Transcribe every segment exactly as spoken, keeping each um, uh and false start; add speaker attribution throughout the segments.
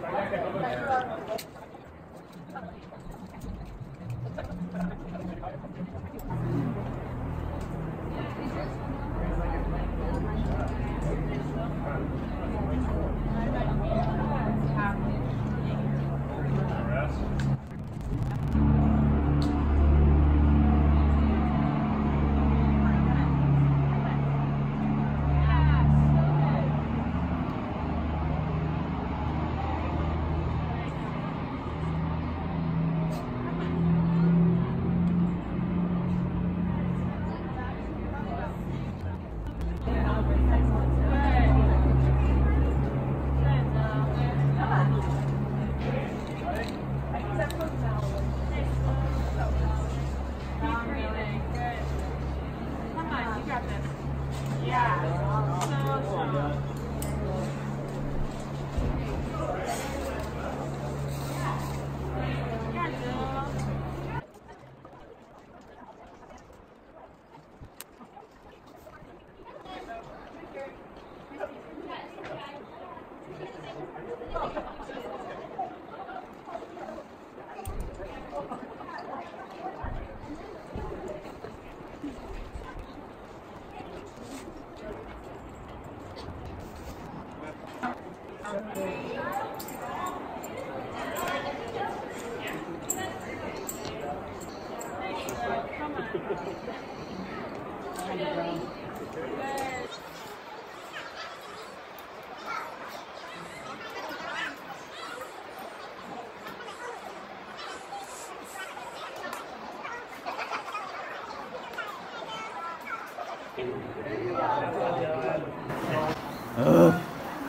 Speaker 1: Ugh.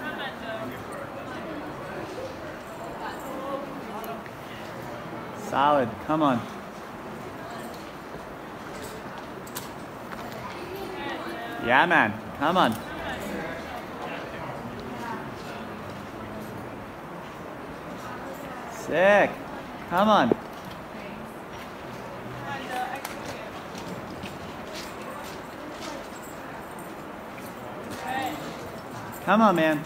Speaker 1: Solid, come on. Yeah, man, come on. Sick, come on. Come on, man.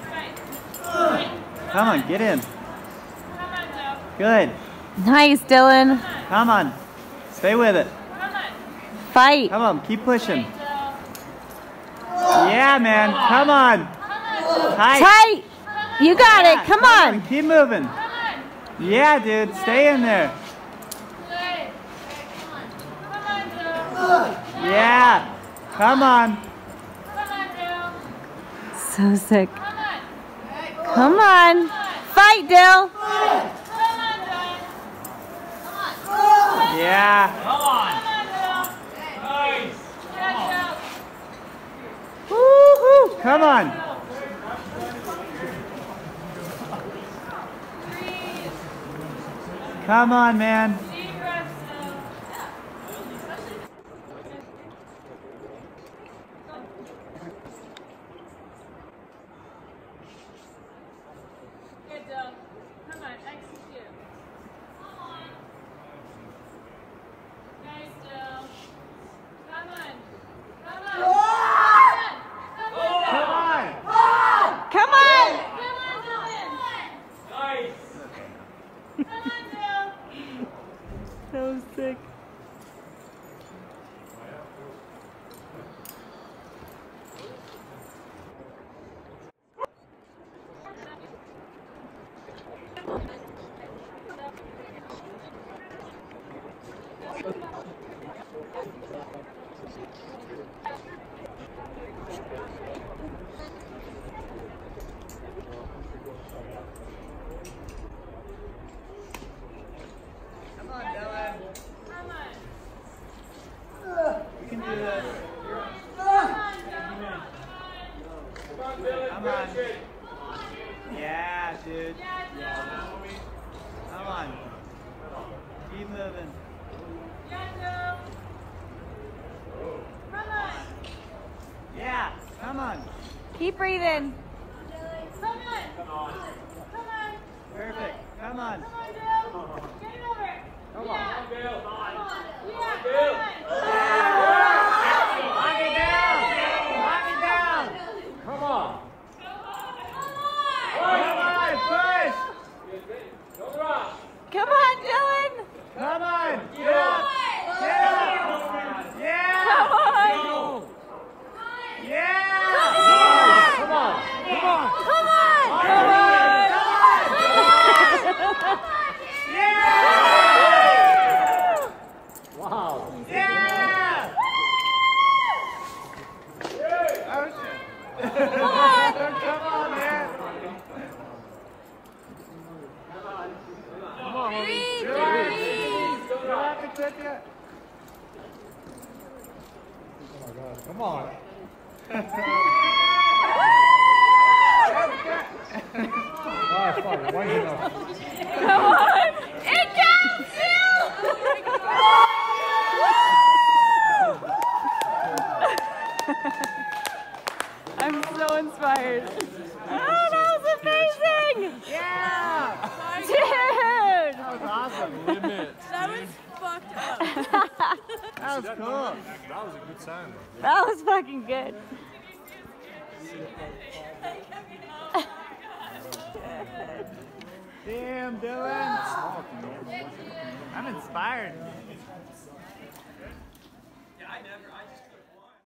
Speaker 1: Come on, get in. Good.
Speaker 2: Nice, Dylan.
Speaker 1: Come on. Stay with it.
Speaker 2: Fight.
Speaker 1: Come on, keep pushing. Yeah, man. Come on. Tight.
Speaker 2: Tight. You got
Speaker 1: Yeah,
Speaker 2: it. Come,
Speaker 1: come
Speaker 2: on.
Speaker 1: on. Keep moving. Yeah, dude. Stay in there. Yeah. Come on.
Speaker 2: So sick. Come on. Fight, Dill.
Speaker 1: Yeah.
Speaker 3: Come on. Nice.
Speaker 1: Woo-hoo. Come on. Come on, man.
Speaker 4: Good job. Come on, execute. Come on. Nice, Jill. Come on. Come on. Come on.
Speaker 1: Come on.
Speaker 2: Come on.
Speaker 4: Come on, Dylan.
Speaker 3: Nice.
Speaker 4: Come on, Jill.
Speaker 2: So sick.
Speaker 1: Come on, Dylan.
Speaker 4: Come on.
Speaker 1: You can do this.
Speaker 4: Come on, Jill.
Speaker 1: Come on. Yeah, dude.
Speaker 4: Yeah, Jill.
Speaker 1: Come on. Keep moving.
Speaker 4: Yeah, Jill. Come on.
Speaker 1: Yeah, come on.
Speaker 2: Keep breathing.
Speaker 4: Come on. Come on. Come on.
Speaker 1: Perfect. Come on.
Speaker 4: Come on, Jill. Get it over.
Speaker 1: Come
Speaker 4: Yeah.
Speaker 1: on.
Speaker 3: Bill.
Speaker 4: Come on. Yeah,
Speaker 3: Bill.
Speaker 4: come on.
Speaker 1: Lock it down. Lock it down.
Speaker 3: Come on.
Speaker 4: Come on.
Speaker 1: Come on, push.
Speaker 5: Come on. Alright, fine. Why you know?
Speaker 2: Come on! It counts, Jill! I'm so inspired. Oh, that was amazing!
Speaker 1: Yeah!
Speaker 2: Dude!
Speaker 1: That was awesome.
Speaker 4: That was fucked up.
Speaker 1: That was cool.
Speaker 5: That was a good sign.
Speaker 2: That was fucking good.
Speaker 1: Damn, Dylan. I'm inspired.
Speaker 3: Yeah, I never, I just